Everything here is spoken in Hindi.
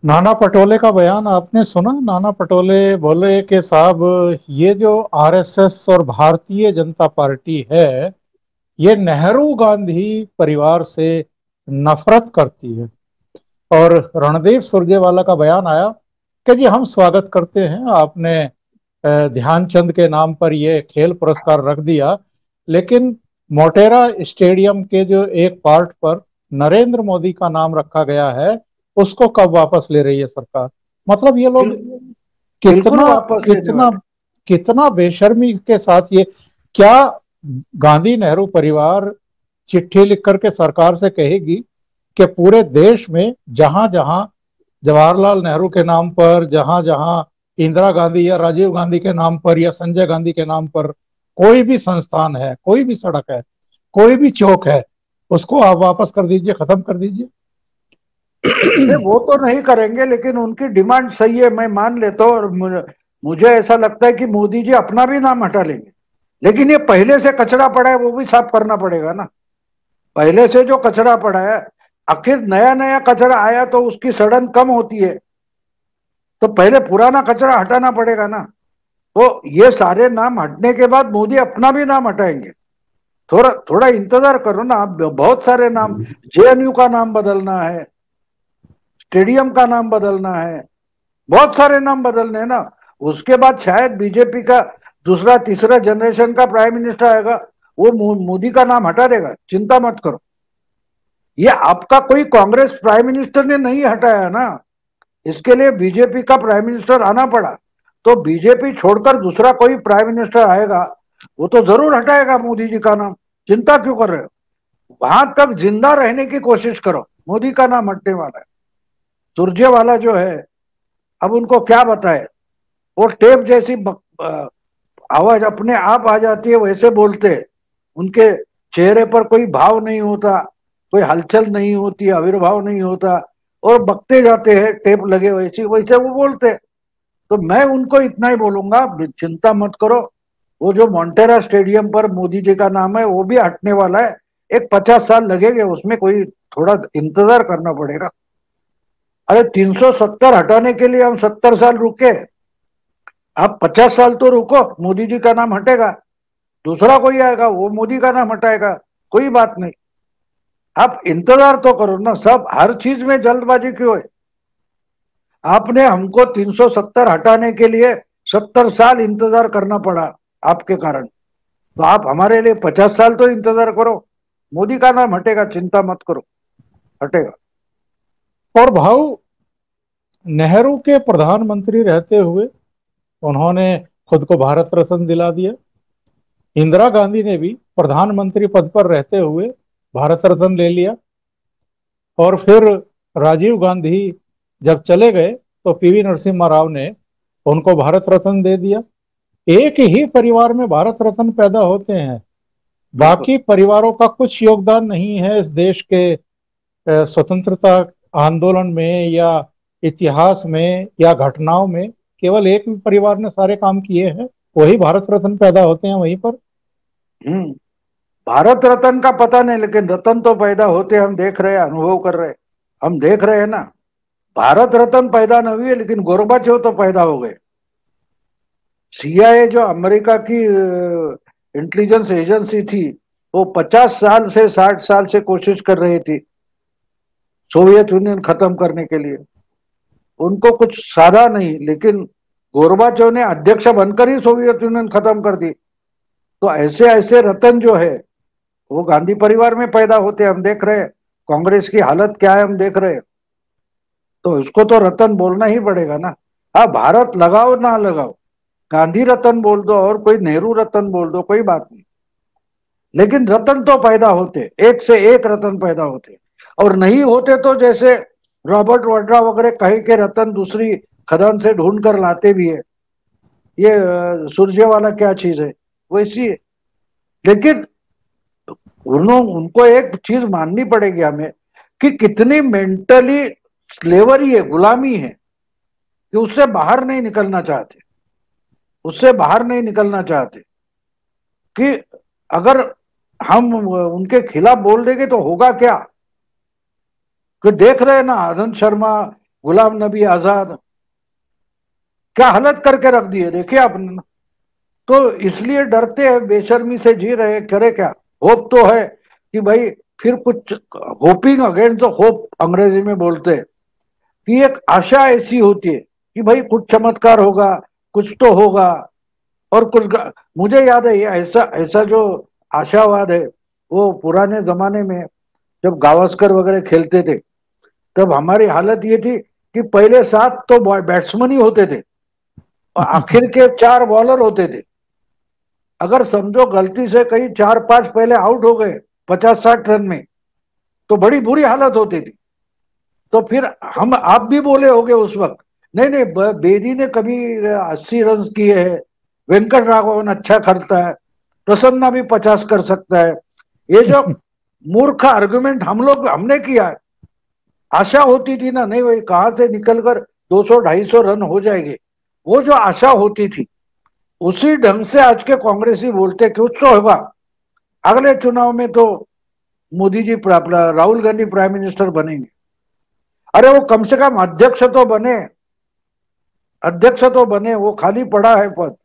नाना पटोले का बयान आपने सुना? नाना पटोले बोले कि साहब, ये जो आरएसएस और भारतीय जनता पार्टी है, ये नेहरू गांधी परिवार से नफरत करती है। और रणदीप सुरजेवाला का बयान आया कि जी हम स्वागत करते हैं, आपने ध्यानचंद के नाम पर ये खेल पुरस्कार रख दिया, लेकिन मोटेरा स्टेडियम के जो एक पार्ट पर नरेंद्र मोदी का नाम रखा गया है, उसको कब वापस ले रही है सरकार? मतलब ये लोग बिल, बिल्कुल कितना वापस लेने कितना वाले। कितना बेशर्मी के साथ ये, क्या गांधी नेहरू परिवार चिट्ठी लिख करके सरकार से कहेगी कि पूरे देश में जहां जहां जवाहरलाल नेहरू के नाम पर, जहां जहां इंदिरा गांधी या राजीव गांधी के नाम पर या संजय गांधी के नाम पर कोई भी संस्थान है, कोई भी सड़क है, कोई भी चौक है, उसको आप वापस कर दीजिए, खत्म कर दीजिए। नहीं, वो तो नहीं करेंगे, लेकिन उनकी डिमांड सही है, मैं मान लेता हूँ। और मुझे ऐसा लगता है कि मोदी जी अपना भी नाम हटा लेंगे। लेकिन ये पहले से कचरा पड़ा है, वो भी साफ करना पड़ेगा ना। पहले से जो कचरा पड़ा है, आखिर नया नया कचरा आया तो उसकी सड़न कम होती है। तो पहले पुराना कचरा हटाना पड़ेगा ना। तो ये सारे नाम हटने के बाद मोदी अपना भी नाम हटाएंगे। थोड़ा थोड़ा इंतजार करो ना आप। बहुत सारे नाम, जेएनयू का नाम बदलना है, स्टेडियम का नाम बदलना है, बहुत सारे नाम बदलने हैं ना। उसके बाद शायद बीजेपी का दूसरा तीसरा जनरेशन का प्राइम मिनिस्टर आएगा, वो मोदी का नाम हटा देगा, चिंता मत करो। ये आपका कोई कांग्रेस प्राइम मिनिस्टर ने नहीं हटाया ना, इसके लिए बीजेपी का प्राइम मिनिस्टर आना पड़ा। तो बीजेपी छोड़कर दूसरा कोई प्राइम मिनिस्टर आएगा, वो तो जरूर हटाएगा मोदी जी का नाम। चिंता क्यों कर रहे हो? वहां तक जिंदा रहने की कोशिश करो, मोदी का नाम हटने वाला है। सुरजेवाला जो है, अब उनको क्या बताए। वो टेप जैसी आवाज अपने आप आ जाती है, वैसे बोलते। उनके चेहरे पर कोई भाव नहीं होता, कोई हलचल नहीं होती, आविर्भाव नहीं होता, और बकते जाते हैं टेप लगे वैसे वैसे वो बोलते। तो मैं उनको इतना ही बोलूंगा, चिंता मत करो। वो जो मोन्टेरा स्टेडियम पर मोदी जी का नाम है, वो भी हटने वाला है। एक 50 साल लगेंगे उसमें, कोई थोड़ा इंतजार करना पड़ेगा। अरे 370 हटाने के लिए हम 70 साल रुके, आप 50 साल तो रुको, मोदी जी का नाम हटेगा। दूसरा कोई आएगा, वो मोदी का नाम हटाएगा, कोई बात नहीं। आप इंतजार तो करो ना। सब हर चीज में जल्दबाजी क्यों है? आपने हमको 370 हटाने के लिए 70 साल इंतजार करना पड़ा आपके कारण। तो आप हमारे लिए 50 साल तो इंतजार करो। मोदी का नाम हटेगा, चिंता मत करो, हटेगा। और भाव, नेहरू के प्रधानमंत्री रहते हुए उन्होंने खुद को भारत रत्न दिला दिया। इंदिरा गांधी ने भी प्रधानमंत्री पद पर रहते हुए भारत रत्न ले लिया। और फिर राजीव गांधी जब चले गए तो पीवी नरसिम्हा राव ने उनको भारत रत्न दे दिया। एक ही परिवार में भारत रत्न पैदा होते हैं, बिल्कुल। बाकी परिवारों का कुछ योगदान नहीं है इस देश के स्वतंत्रता आंदोलन में या इतिहास में या घटनाओं में। केवल एक परिवार ने सारे काम किए हैं, वही भारत रत्न पैदा होते हैं वहीं पर। हम्म। भारत रत्न का पता नहीं, लेकिन रत्न तो पैदा होते हम देख रहे हैं, अनुभव कर रहे हैं। हम देख रहे हैं ना। भारत रत्न पैदा नहीं हुए, लेकिन गोरबाचोव तो पैदा हो गए। सीआईए जो अमेरिका की इंटेलिजेंस एजेंसी थी, वो 50 साल से 60 साल से कोशिश कर रही थी सोवियत यूनियन खत्म करने के लिए। उनको कुछ साधा नहीं, लेकिन गोरबाचोव ने अध्यक्ष बनकर ही सोवियत यूनियन खत्म कर दी। तो ऐसे ऐसे रतन जो है, वो गांधी परिवार में पैदा होते हम देख रहे हैं। कांग्रेस की हालत क्या है हम देख रहे हैं। तो उसको तो रतन बोलना ही पड़ेगा ना। हाँ, भारत लगाओ ना लगाओ, गांधी रतन बोल दो और कोई नेहरू रतन बोल दो, कोई बात नहीं। लेकिन रतन तो पैदा होते, एक से एक रतन पैदा होते। और नहीं होते तो जैसे रॉबर्ट वाड्रा वगैरह कहे के रतन दूसरी खदान से ढूंढ कर लाते भी है। ये सुरजेवाला क्या चीज है, वैसी है। लेकिन उनको एक चीज माननी पड़ेगी हमें, कि कितनी मेंटली स्लेवरी है, गुलामी है, कि उससे बाहर नहीं निकलना चाहते। उससे बाहर नहीं निकलना चाहते। कि अगर हम उनके खिलाफ बोल देंगे तो होगा क्या? कि देख रहे हैं ना, आनंद शर्मा, गुलाम नबी आजाद, क्या हालत करके रख दिए देखिए आपने। तो इसलिए डरते हैं, बेशर्मी से जी रहे, करे क्या। होप तो है कि भाई फिर कुछ, होपिंग अगेंस्ट द होप अंग्रेजी में बोलते हैं, कि एक आशा ऐसी होती है कि भाई कुछ चमत्कार होगा, कुछ तो होगा। और मुझे याद है ये ऐसा ऐसा जो आशावाद है, वो पुराने जमाने में जब गावस्कर वगैरह खेलते थे, तब हमारी हालत ये थी कि पहले 7 तो बैट्समैन ही होते थे और आखिर के 4 बॉलर होते थे। अगर समझो गलती से कहीं 4-5 पहले आउट हो गए 50-60 रन में, तो बड़ी बुरी हालत होती थी। तो फिर हम आप भी बोले होगे उस वक्त, नहीं नहीं बेदी ने कभी 80 रन किए हैं, वेंकट राघवन अच्छा करता है, प्रसन्ना भी 50 कर सकता है। ये जो मूर्ख आर्गुमेंट हमने किया है, आशा होती थी ना, नहीं भाई कहां से निकलकर 200-250 रन हो जाएंगे, वो जो आशा होती थी, उसी ढंग से आज के कांग्रेसी बोलते कुछ तो होगा। अगले चुनाव में तो मोदी जी राहुल गांधी प्राइम मिनिस्टर बनेंगे। अरे वो कम से कम अध्यक्ष तो बने, अध्यक्ष तो बने, वो खाली पड़ा है पद।